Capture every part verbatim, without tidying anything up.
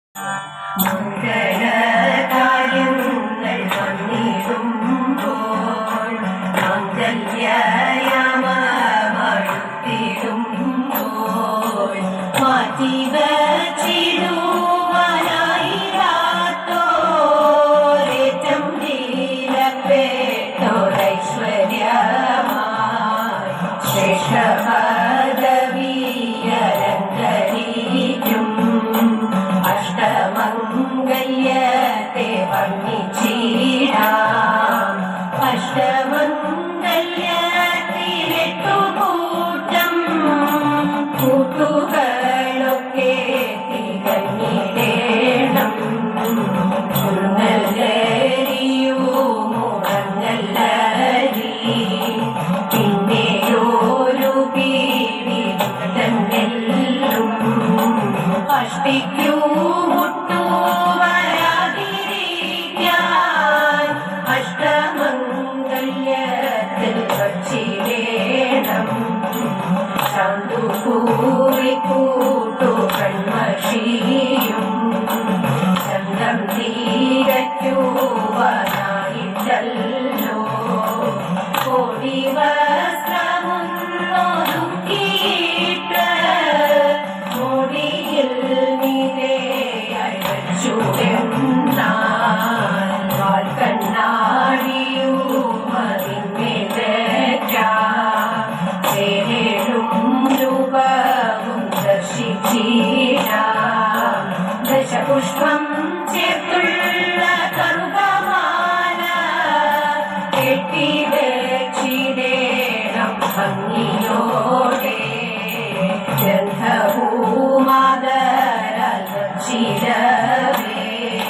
മംഗളകാര്യങ്ങൾ വന്നിടുമ്പോൾ മംഗല്യയാമടുത്തിടുമ്പോൾ മാറ്റിവച്ചിടുവാനായിരാത്തോരേറ്റം നീലപ്പെട്ടോരൈശ്വര്യമായി ശ്രേഷ്ഠ പദവിയലങ്കരിക്കും അഷ്ടമംഗല്യത്തെ വർണ്ണിച്ചിടാം. അഷ്ടമംഗല്യത്തിലെട്ടുകൂട്ടം കൂട്ടുകളൊക്കെ തികഞ്ഞിടേണം. മുങ്ങല്ലരിയൂ മുഴങ്ങല്ലരി പിന്നെയൊരു പീടി തന്നെല്ലും അഷ്ടിക്കൂ മുട്ടു വരാതിരിക്കാൻ അഷ്ടമംഗല്യത്തിൽ വച്ചിടേണം. ചന്തുകൂറി കൂട്ടു കൺമഷിയും ചന്തം തീരയ്ക്കുവാനായിട്ടല്ലോ കോടി വസ്ത്രമൊന്നൊതുക്കിയിട്ട് മുടിയിൽ നിരയായി വച്ചുവെന്നാൽ വാൽക്കണ്ണാടിയുമതിന്മേലേഴും രൂപവും ദർശിച്ചിടാം. ദശപുഷ്പം ചേർത്തുള്ള കറുകമാല കെട്ടിവെച്ചിടേണം ഭംഗിയോടെ. ഗന്ധഭൂമാതരാൽ വച്ചിടവേ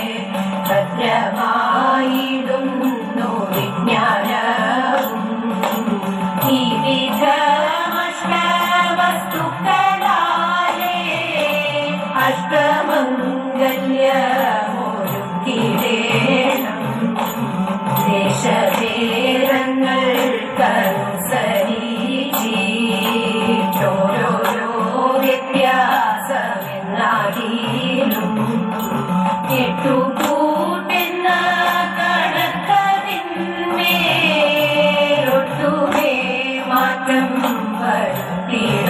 ഭദ്രമായിടുന്നു വിജ്ഞാനവും ഈ വിധമഷ്ടവസ്തുക്കളാലേ അഷ്ടമംഗല്യമൊരുക്കിടേണം. ദേശഭേദങ്ങൾക്കനുസരിച്ചോരോരോ വ്യത്യാസമെന്നാകിലും എട്ടുകൂട്ടെന്ന കണക്കതിന്മേലൊട്ടുമേ മാറ്റം വരുത്തിട